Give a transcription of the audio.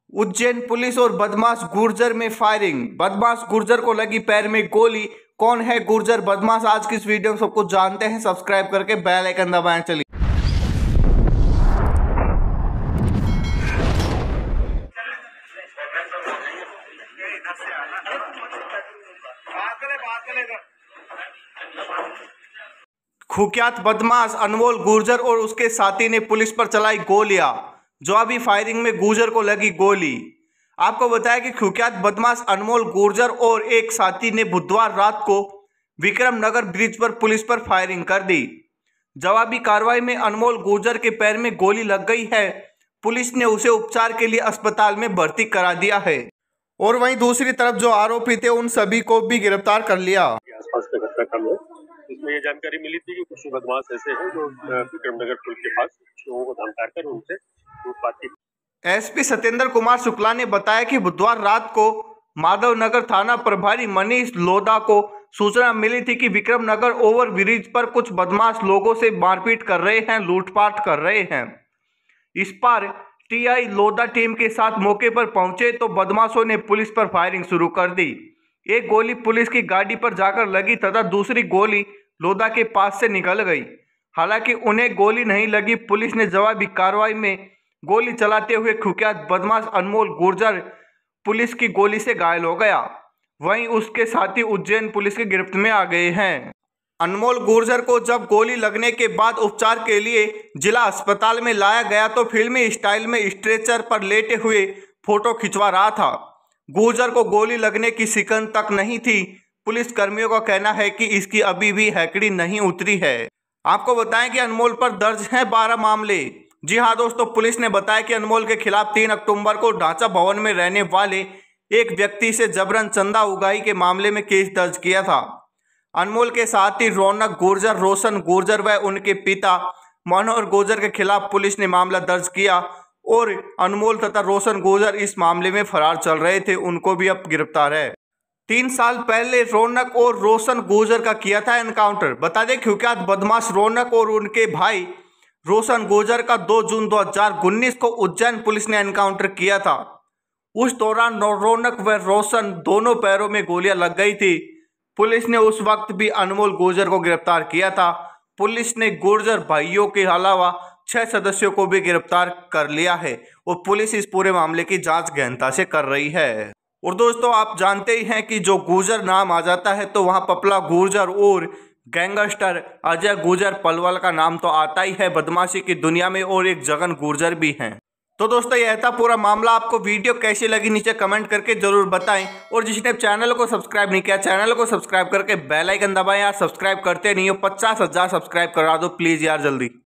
Ujjain police और बदमाश गुर्जर में फायरिंग। बदमाश गुर्जर को लगी पैर में गोली। कौन है गुर्जर बदमाश, आज की इस वीडियो में सब कुछ जानते हैं। सब्सक्राइब करके बेल आइकन दबाएं। चलिए कुख्यात बदमाश अनमोल गुर्जर और उसके साथी ने पुलिस पर चलाई गोलियां। जवाबी फायरिंग में गुर्जर को लगी गोली। आपको बताया कि कुख्यात बदमाश अनमोल गुर्जर और एक साथी ने बुधवार रात को विक्रम नगर ब्रिज पर पुलिस पर फायरिंग कर दी। जवाबी कार्रवाई में अनमोल गुर्जर के पैर में गोली लग गई है। पुलिस ने उसे उपचार के लिए अस्पताल में भर्ती करा दिया है। और वहीं दूसरी तरफ जो आरोपी थे उन सभी को भी गिरफ्तार कर लिया। आसपास का घटनाक्रम है, इसमें ये जानकारी मिली थी कि कुछ बदमाश ऐसे हैं जो विक्रमनगर पुल के पास लोगों को धमका कर उनसे लूटपाट की। एसपी सत्येंद्र कुमार शुक्ला ने बताया कि बुधवार रात को माधवनगर थाना प्रभारी मनीष लोधा को सूचना मिली थी कि विक्रमनगर ओवर ब्रिज पर कुछ बदमाश लोगों से मारपीट कर रहे हैं, लूटपाट कर रहे हैं। इस पर टीआई लोधा टीम के साथ मौके पर पहुंचे तो बदमाशों ने पुलिस पर फायरिंग शुरू कर दी। एक गोली पुलिस की गाड़ी पर जाकर लगी तथा दूसरी गोली लोधा के पास से निकल गई। हालांकि उन्हें गोली नहीं लगी। पुलिस ने जवाबी कार्रवाई में गोली चलाते हुए कुख्यात बदमाश अनमोल गुर्जर पुलिस की गोली से घायल हो गया। वहीं उसके साथी उज्जैन पुलिस की गिरफ्त में आ गए हैं। अनमोल गुर्जर को जब गोली लगने के बाद उपचार के लिए जिला अस्पताल में लाया गया तो फिल्मी स्टाइल में स्ट्रेचर पर लेटे हुए फोटो खिंचवा रहा था। गुर्जर को गोली लगने की शिकन तक नहीं थी। पुलिस कर्मियों का कहना है कि इसकी अभी भी हैकड़ी नहीं उतरी है। आपको बताएं कि अनमोल पर दर्ज हैं 12 मामले। जी हां दोस्तों, पुलिस ने बताया कि अनमोल के खिलाफ 3 अक्टूबर को ढांचा भवन में रहने वाले एक व्यक्ति से जबरन चंदा उगाही के मामले में केस दर्ज किया था। अनमोल के साथ ही रौनक गुर्जर, रोशन गुर्जर व उनके पिता मनोहर गुर्जर के खिलाफ पुलिस ने मामला दर्ज किया और अनमोल तथा रोशन गुर्जर इस मामले में फरार चल रहे थे, उनको भी अब गिरफ्तार है। 3 साल पहले रौनक और रोशन गुर्जर का किया था एनकाउंटर। बता दें कुख्यात बदमाश रौनक और उनके भाई रोशन गुर्जर का 2 जून 2019 को उज्जैन पुलिस ने एनकाउंटर किया था। उस दौरान रौनक व रोशन दोनों पैरों में गोलियां लग गई थी। पुलिस ने उस वक्त भी अनमोल गुर्जर को गिरफ्तार किया था। पुलिस ने गुर्जर भाइयों के अलावा 6 सदस्यों को भी गिरफ्तार कर लिया है और पुलिस इस पूरे मामले की जांच गहनता से कर रही है। और दोस्तों, आप जानते ही हैं कि जो गुर्जर नाम आ जाता है तो वहां पपला गुर्जर और गैंगस्टर अजय गुर्जर पलवल का नाम तो आता ही है बदमाशी की दुनिया में, और एक जगन गुर्जर भी हैं। तो दोस्तों, यह था पूरा मामला। आपको वीडियो कैसी लगी नीचे कमेंट करके जरूर बताएं। और जिसने चैनल को सब्सक्राइब नहीं किया चैनल को सब्सक्राइब करके बेल आइकन दबाएं। यार सब्सक्राइब करते नहीं हो, 50,000 सब्सक्राइब करा दो प्लीज़ यार जल्दी।